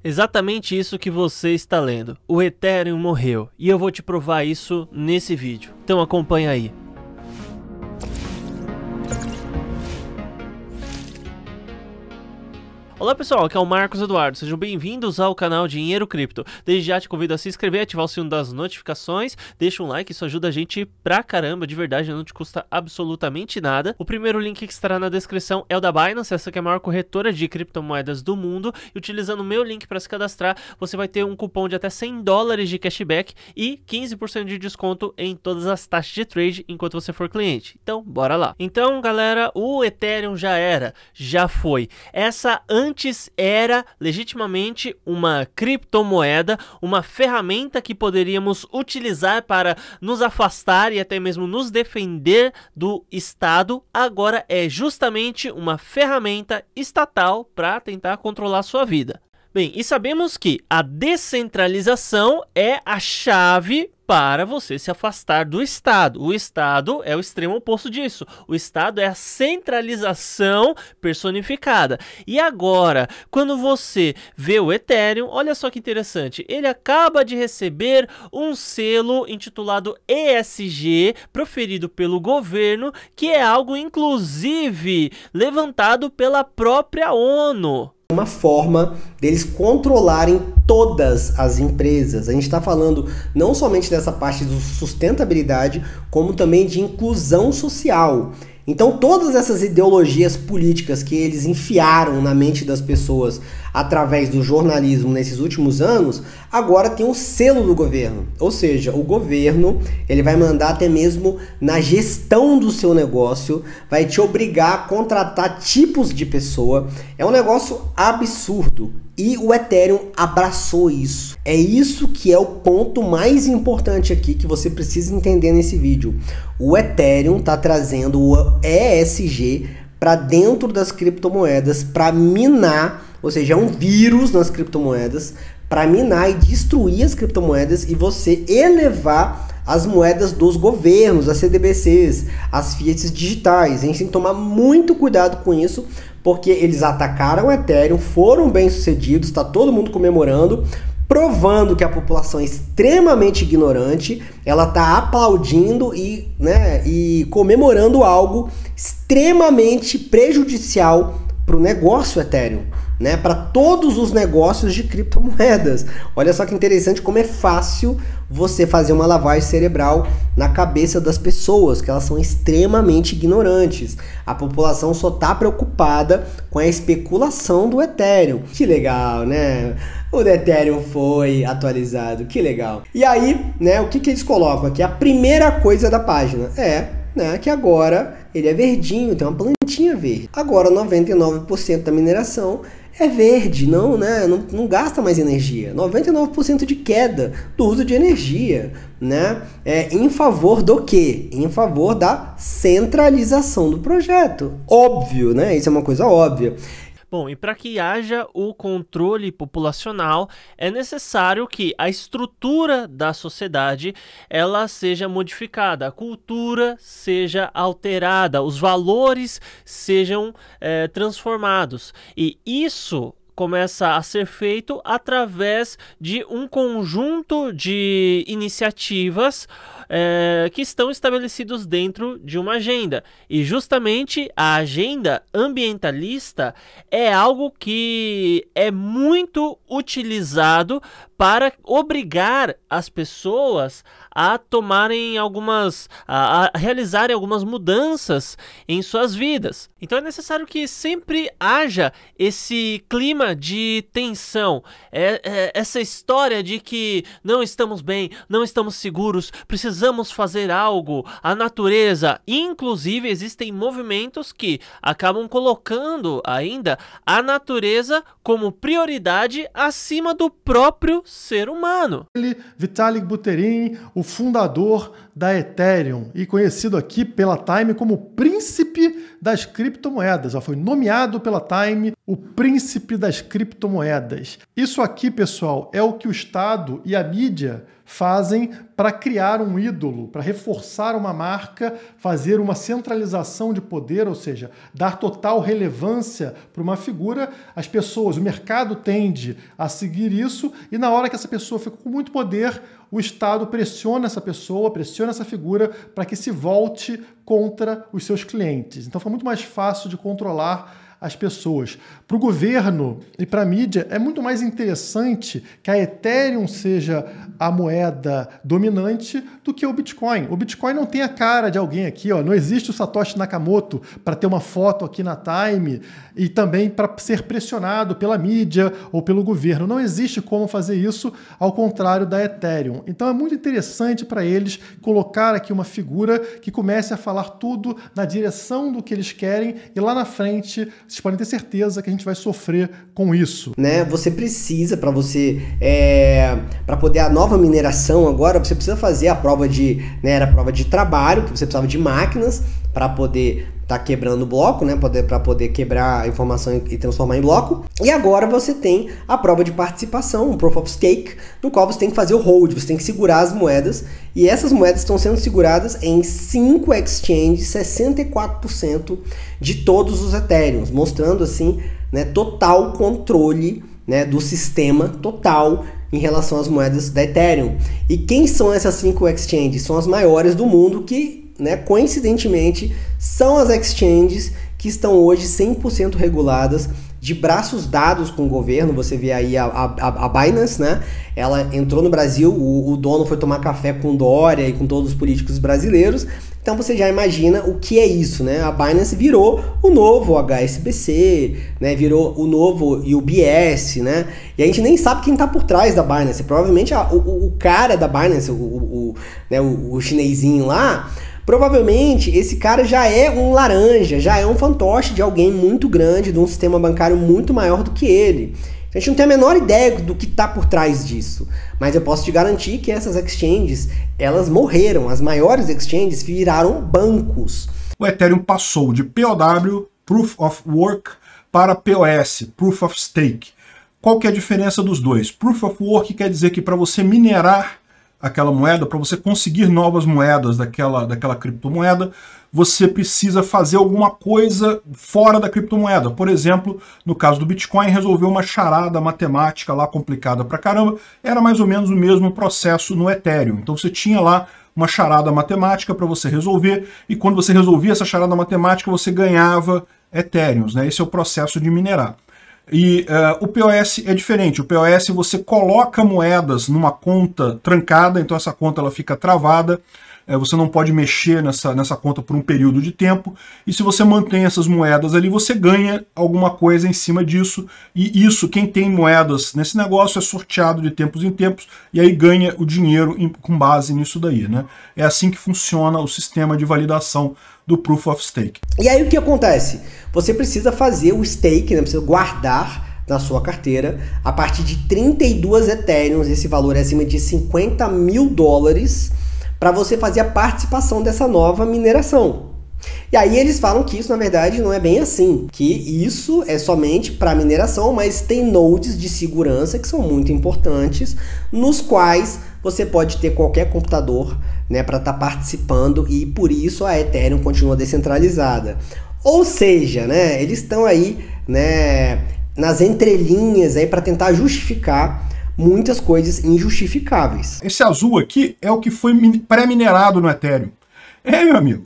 Exatamente isso que você está lendo. O Ethereum morreu. E eu vou te provar isso nesse vídeo. Então acompanha aí. Olá pessoal, aqui é o Marcos Eduardo, sejam bem-vindos ao canal Dinheiro Cripto. Desde já te convido a se inscrever, ativar o sino das notificações, deixa um like, isso ajuda a gente pra caramba, de verdade, não te custa absolutamente nada. O primeiro link que estará na descrição é o da Binance, essa que é a maior corretora de criptomoedas do mundo, e utilizando o meu link para se cadastrar, você vai ter um cupom de até $100 de cashback e 15% de desconto em todas as taxas de trade enquanto você for cliente. Então, bora lá. Então, galera, o Ethereum já foi. Essa antes era legitimamente uma criptomoeda, uma ferramenta que poderíamos utilizar para nos afastar e até mesmo nos defender do Estado. Agora é justamente uma ferramenta estatal para tentar controlar a sua vida. Bem, e sabemos que a descentralização é a chave para você se afastar do Estado. O Estado é o extremo oposto disso. O Estado é a centralização personificada. E agora, quando você vê o Ethereum, olha só que interessante. Ele acaba de receber um selo intitulado ESG, proferido pelo governo, que é algo, inclusive, levantado pela própria ONU. Uma forma deles controlarem todas as empresas. A gente está falando não somente dessa parte de sustentabilidade, como também de inclusão social. Então todas essas ideologias políticas que eles enfiaram na mente das pessoas através do jornalismo nesses últimos anos, agora tem um selo do governo. Ou seja, o governo ele vai mandar até mesmo na gestão do seu negócio, vai te obrigar a contratar tipos de pessoa. É um negócio absurdo. E o Ethereum abraçou isso. É isso que é o ponto mais importante aqui que você precisa entender nesse vídeo. O Ethereum está trazendo o ESG para dentro das criptomoedas para minar, ou seja, é um vírus nas criptomoedas para minar e destruir as criptomoedas e você elevar as moedas dos governos, as CBDCs, as fiats digitais. A gente tem que tomar muito cuidado com isso, porque eles atacaram o Ethereum, foram bem-sucedidos, está todo mundo comemorando, provando que a população é extremamente ignorante, ela está aplaudindo e comemorando algo extremamente prejudicial para o negócio Ethereum, para todos os negócios de criptomoedas. Olha só que interessante como é fácil você fazer uma lavagem cerebral na cabeça das pessoas, que elas são extremamente ignorantes. A população só está preocupada com a especulação do Ethereum. Que legal, né? O Ethereum foi atualizado, que legal. E aí, o que eles colocam aqui? A primeira coisa da página que agora ele é verdinho, tem uma plantinha verde. Agora 99% da mineração é verde, não gasta mais energia. 99% de queda do uso de energia, em favor do quê? Em favor da centralização do projeto. Óbvio, isso é uma coisa óbvia. Bom, e para que haja o controle populacional, é necessário que a estrutura da sociedade ela seja modificada, a cultura seja alterada, os valores sejam transformados. E isso começa a ser feito através de um conjunto de iniciativas que estão estabelecidos dentro de uma agenda. E justamente a agenda ambientalista é algo que é muito utilizado para obrigar as pessoas a tomarem a realizarem algumas mudanças em suas vidas. Então é necessário que sempre haja esse clima de tensão, essa história de que não estamos bem, não estamos seguros, precisamos fazer algo. A natureza, inclusive existem movimentos que acabam colocando ainda a natureza como prioridade acima do próprio ser humano. Vitalik Buterin, o fundador da Ethereum e conhecido aqui pela Time como príncipe das criptomoedas. Foi nomeado pela Time O príncipe das criptomoedas. Isso aqui, pessoal, é o que o Estado e a mídia fazem para criar um ídolo, para reforçar uma marca, fazer uma centralização de poder, ou seja, dar total relevância para uma figura. As pessoas, o mercado tende a seguir isso e na hora que essa pessoa fica com muito poder, o Estado pressiona essa pessoa, pressiona essa figura para que se volte contra os seus clientes. Então, foi muito mais fácil de controlar as pessoas. Para o governo e para a mídia, é muito mais interessante que a Ethereum seja a moeda dominante do que o Bitcoin. O Bitcoin não tem a cara de alguém aqui, ó. Não existe o Satoshi Nakamoto para ter uma foto aqui na Time e também para ser pressionado pela mídia ou pelo governo. Não existe como fazer isso, ao contrário da Ethereum. Então é muito interessante para eles colocar aqui uma figura que comece a falar tudo na direção do que eles querem e lá na frente vocês podem ter certeza que a gente vai sofrer com isso. Né? Você precisa, para poder a nova mineração agora, você precisa fazer a prova de, né, era a prova de trabalho, que você precisava de máquinas para poder estar quebrando o bloco, né, para poder quebrar a informação e transformar em bloco. E agora você tem a prova de participação, um Proof of Stake, no qual você tem que fazer o hold, você tem que segurar as moedas, e essas moedas estão sendo seguradas em 5 exchanges, 64% de todos os Ethereums, mostrando assim, né, total controle, né, do sistema total em relação às moedas da Ethereum. E quem são essas 5 exchanges? São as maiores do mundo que, né, coincidentemente, são as exchanges que estão hoje 100% reguladas, de braços dados com o governo. Você vê aí a Binance, né? Ela entrou no Brasil, o dono foi tomar café com Dória e com todos os políticos brasileiros. Então você já imagina o que é isso, né? A Binance virou o novo HSBC, né? Virou o novo UBS, né? E a gente nem sabe quem está por trás da Binance. Provavelmente o cara da Binance, o chinesinho lá, provavelmente esse cara já é um laranja, já é um fantoche de alguém muito grande, de um sistema bancário muito maior do que ele. A gente não tem a menor ideia do que está por trás disso, mas eu posso te garantir que essas exchanges, elas morreram. As maiores exchanges viraram bancos. O Ethereum passou de POW, Proof of Work, para POS, Proof of Stake. Qual que é a diferença dos dois? Proof of Work quer dizer que para você minerar aquela moeda, para você conseguir novas moedas daquela criptomoeda, você precisa fazer alguma coisa fora da criptomoeda. Por exemplo, no caso do Bitcoin, resolver uma charada matemática lá complicada pra caramba, era mais ou menos o mesmo processo no Ethereum. Então você tinha lá uma charada matemática para você resolver, e quando você resolvia essa charada matemática, você ganhava Ethereums, né? Esse é o processo de minerar. E o POS é diferente. O POS você coloca moedas numa conta trancada, então essa conta ela fica travada, você não pode mexer nessa conta por um período de tempo, e se você mantém essas moedas ali, você ganha alguma coisa em cima disso, e isso, quem tem moedas nesse negócio é sorteado de tempos em tempos, e aí ganha o dinheiro com base nisso daí, né? É assim que funciona o sistema de validação do Proof of Stake. E aí o que acontece? Você precisa fazer o stake, né? Precisa guardar na sua carteira a partir de 32 Ethereums, esse valor é acima de $50 mil, para você fazer a participação dessa nova mineração. E aí eles falam que isso na verdade não é bem assim, que isso é somente para mineração, mas tem nodes de segurança que são muito importantes, nos quais você pode ter qualquer computador, né, para estar participando, e por isso a Ethereum continua descentralizada. Ou seja, né, eles estão aí, né, nas entrelinhas aí para tentar justificar muitas coisas injustificáveis. Esse azul aqui é o que foi pré-minerado no Ethereum. Meu amigo,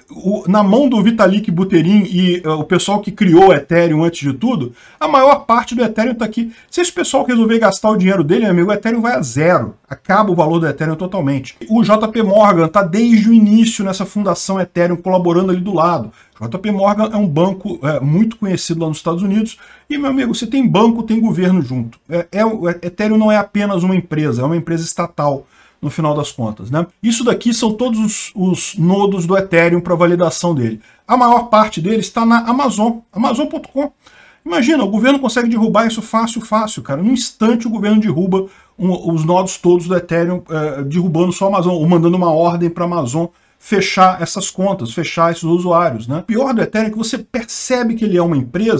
na mão do Vitalik Buterin e o pessoal que criou o Ethereum antes de tudo, a maior parte do Ethereum está aqui. Se esse pessoal resolver gastar o dinheiro dele, meu amigo, o Ethereum vai a zero. Acaba o valor do Ethereum totalmente. O JP Morgan está desde o início nessa fundação Ethereum, colaborando ali do lado. O JP Morgan é um banco muito conhecido lá nos Estados Unidos. E, meu amigo, você tem banco, tem governo junto. O Ethereum não é apenas uma empresa, é uma empresa estatal, no final das contas, né? Isso daqui são todos os nodos do Ethereum para validação dele. A maior parte deles está na Amazon, Amazon.com. Imagina, o governo consegue derrubar isso fácil, cara. Num instante o governo derruba os nodos todos do Ethereum, derrubando só a Amazon, ou mandando uma ordem para a Amazon fechar essas contas, fechar esses usuários, né? O pior do Ethereum é que você percebe que ele é uma empresa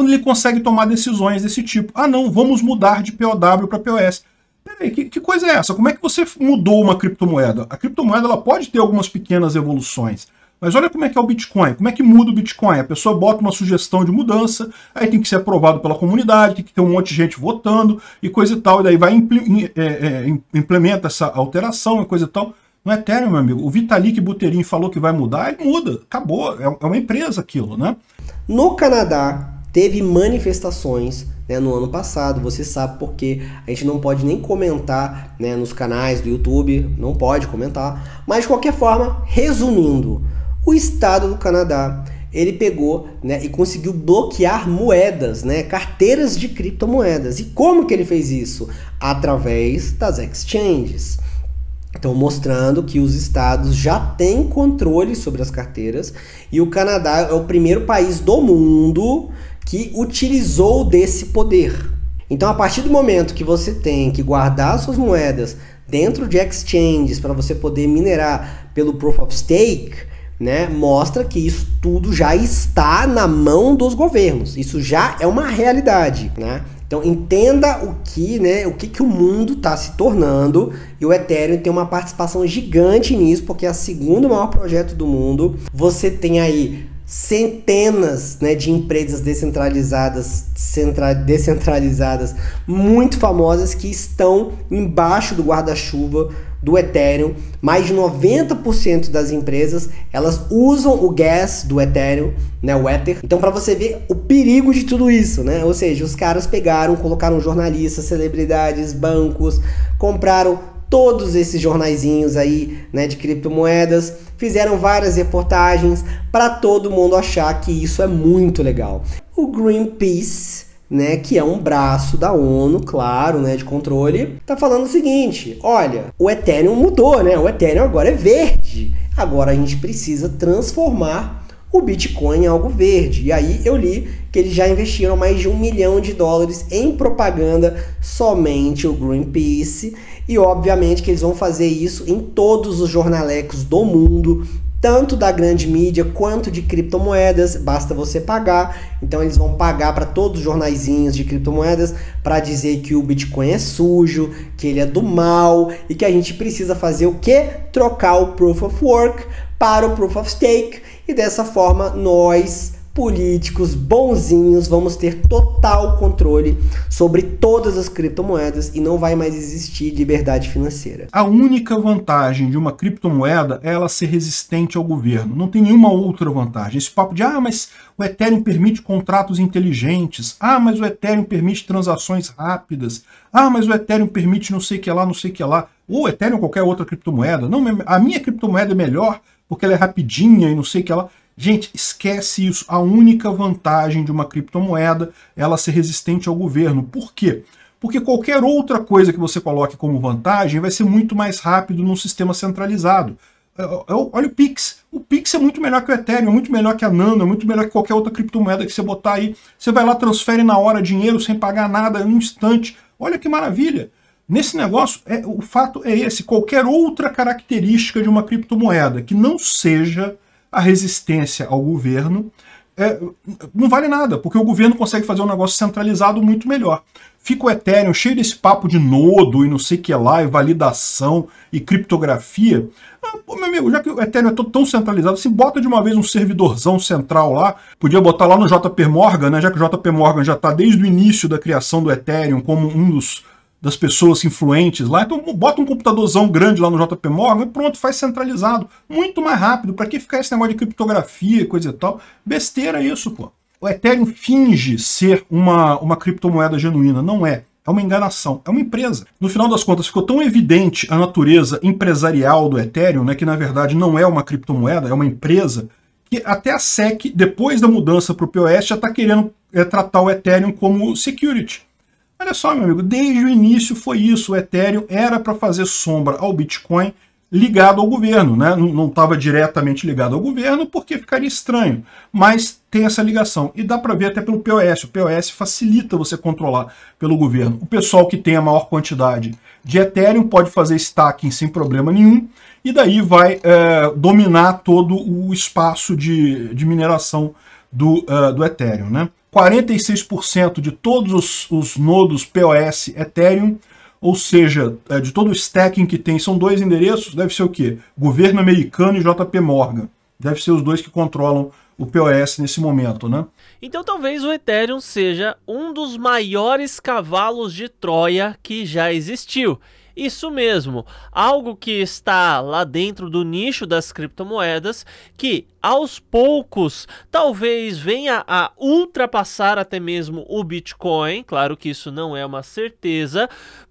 quando ele consegue tomar decisões desse tipo. Ah, não, vamos mudar de POW para POS. Peraí, que coisa é essa? Como é que você mudou uma criptomoeda? A criptomoeda ela pode ter algumas pequenas evoluções, mas olha como é que é o Bitcoin. Como é que muda o Bitcoin? A pessoa bota uma sugestão de mudança, aí tem que ser aprovado pela comunidade, tem que ter um monte de gente votando e coisa e tal, e daí vai implementa essa alteração e coisa e tal. No Ethereum, meu amigo, o Vitalik Buterin falou que vai mudar, ele muda, acabou, é uma empresa aquilo, né? No Canadá, teve manifestações, né, no ano passado, você sabe porque a gente não pode nem comentar, né, nos canais do YouTube, não pode comentar, mas de qualquer forma, resumindo, o estado do Canadá, ele pegou, né, e conseguiu bloquear moedas, né, carteiras de criptomoedas. E como que ele fez isso? Através das exchanges. Então, mostrando que os estados já têm controle sobre as carteiras e o Canadá é o primeiro país do mundo que utilizou desse poder. Então, a partir do momento que você tem que guardar suas moedas dentro de exchanges para você poder minerar pelo Proof of Stake, né, mostra que isso tudo já está na mão dos governos. Isso já é uma realidade, né? Então entenda o que o mundo está se tornando, e o Ethereum tem uma participação gigante nisso, porque é o segundo maior projeto do mundo. Você tem aí centenas, né, de empresas descentralizadas muito famosas que estão embaixo do guarda-chuva do Ethereum. Mais de 90% das empresas, elas usam o gas do Ethereum, né, o Ether. Então, para você ver o perigo de tudo isso, né? Ou seja, os caras pegaram, colocaram jornalistas, celebridades, bancos, compraram todos esses jornaizinhos aí, né, de criptomoedas, fizeram várias reportagens para todo mundo achar que isso é muito legal. O Greenpeace, né, que é um braço da ONU, claro, né, de controle, tá falando o seguinte: olha, o Ethereum mudou, né? O Ethereum agora é verde. Agora a gente precisa transformar o Bitcoin em algo verde. E aí eu li que eles já investiram mais de $1 milhão em propaganda, somente o Greenpeace. E obviamente que eles vão fazer isso em todos os jornalecos do mundo, tanto da grande mídia quanto de criptomoedas, basta você pagar. Então eles vão pagar para todos os jornaizinhos de criptomoedas para dizer que o Bitcoin é sujo, que ele é do mal e que a gente precisa fazer o quê? Trocar o Proof of Work para o Proof of Stake, e dessa forma nós, políticos bonzinhos, vamos ter total controle sobre todas as criptomoedas e não vai mais existir liberdade financeira. A única vantagem de uma criptomoeda é ela ser resistente ao governo. Não tem nenhuma outra vantagem. Esse papo de, mas o Ethereum permite contratos inteligentes. Mas o Ethereum permite transações rápidas. Mas o Ethereum permite não sei o que lá, não sei o que lá. Ou o Ethereum ou qualquer outra criptomoeda. Não, a minha criptomoeda é melhor porque ela é rapidinha e não sei o que lá. Gente, esquece isso. A única vantagem de uma criptomoeda é ela ser resistente ao governo. Por quê? Porque qualquer outra coisa que você coloque como vantagem vai ser muito mais rápido num sistema centralizado. Olha o Pix. O Pix é muito melhor que o Ethereum, é muito melhor que a Nano, é muito melhor que qualquer outra criptomoeda que você botar aí. Você vai lá, transfere na hora dinheiro sem pagar nada, em um instante. Olha que maravilha. Nesse negócio, o fato é esse. Qualquer outra característica de uma criptomoeda que não seja a resistência ao governo, não vale nada, porque o governo consegue fazer um negócio centralizado muito melhor. Fica o Ethereum cheio desse papo de nodo e não sei o que lá, e validação e criptografia. Meu amigo, já que o Ethereum é tão centralizado, se bota de uma vez um servidorzão central lá, podia botar lá no JP Morgan, né, já que o JP Morgan já está desde o início da criação do Ethereum como um das pessoas influentes lá, então bota um computadorzão grande lá no JP Morgan e pronto, faz centralizado, muito mais rápido. Para que ficar esse negócio de criptografia e coisa e tal? Besteira isso, pô. O Ethereum finge ser uma criptomoeda genuína, não é. É uma enganação, é uma empresa. No final das contas, ficou tão evidente a natureza empresarial do Ethereum, né, que na verdade não é uma criptomoeda, é uma empresa, que até a SEC, depois da mudança para o POS, já está querendo tratar o Ethereum como security. Olha só, meu amigo, desde o início foi isso. O Ethereum era para fazer sombra ao Bitcoin ligado ao governo, né? Não estava diretamente ligado ao governo porque ficaria estranho, mas tem essa ligação. E dá para ver até pelo POS. O POS facilita você controlar pelo governo. O pessoal que tem a maior quantidade de Ethereum pode fazer stacking sem problema nenhum, e daí vai dominar todo o espaço de mineração do Ethereum, né? 46% de todos os nodos POS Ethereum, ou seja, de todo o stacking que tem, são 2 endereços, deve ser o quê? Governo americano e JP Morgan. Deve ser os 2 que controlam o POS nesse momento, né? Então talvez o Ethereum seja um dos maiores cavalos de Troia que já existiu. Isso mesmo, algo que está lá dentro do nicho das criptomoedas, que aos poucos talvez venha a ultrapassar até mesmo o Bitcoin. Claro que isso não é uma certeza,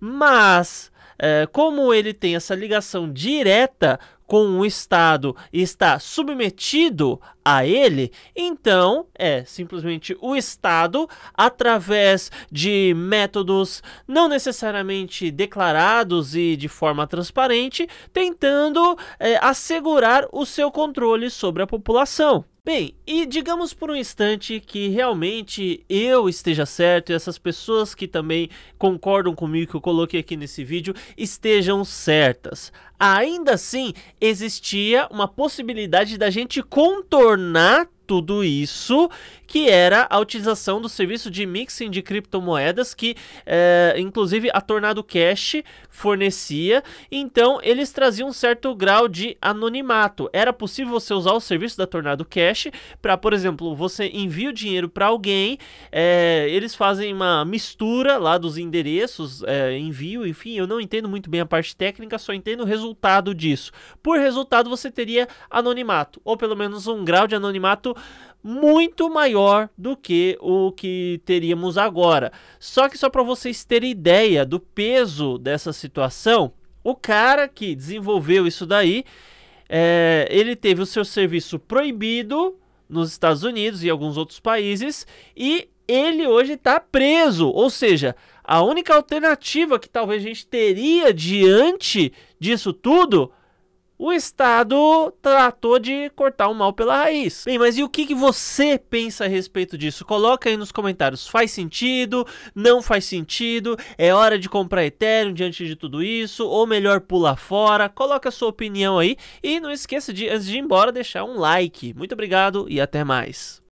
mas como ele tem essa ligação direta com o Estado e está submetido a ele, então é simplesmente o Estado, através de métodos não necessariamente declarados e de forma transparente, tentando assegurar o seu controle sobre a população. Bem, e digamos por um instante que realmente eu esteja certo e essas pessoas que também concordam comigo que eu coloquei aqui nesse vídeo estejam certas. Ainda assim, existia uma possibilidade da gente contornar tudo isso, que era a utilização do serviço de mixing de criptomoedas que, inclusive, a Tornado Cash fornecia. Então, eles traziam um certo grau de anonimato. Era possível você usar o serviço da Tornado Cash para, por exemplo, você envia o dinheiro para alguém, eles fazem uma mistura lá dos endereços, envio, enfim, eu não entendo muito bem a parte técnica, só entendo o resultado disso. Por resultado, você teria anonimato, ou pelo menos um grau de anonimato muito maior do que o que teríamos agora. Só para vocês terem ideia do peso dessa situação, o cara que desenvolveu isso daí, ele teve o seu serviço proibido nos Estados Unidos e alguns outros países, e ele hoje está preso. Ou seja, a única alternativa que talvez a gente teria diante disso tudo, o Estado tratou de cortar o mal pela raiz. Bem, mas e o que você pensa a respeito disso? Coloca aí nos comentários. Faz sentido? Não faz sentido? É hora de comprar Ethereum diante de tudo isso? Ou melhor pular fora? Coloca a sua opinião aí. E não esqueça de, antes de ir embora, deixar um like. Muito obrigado e até mais.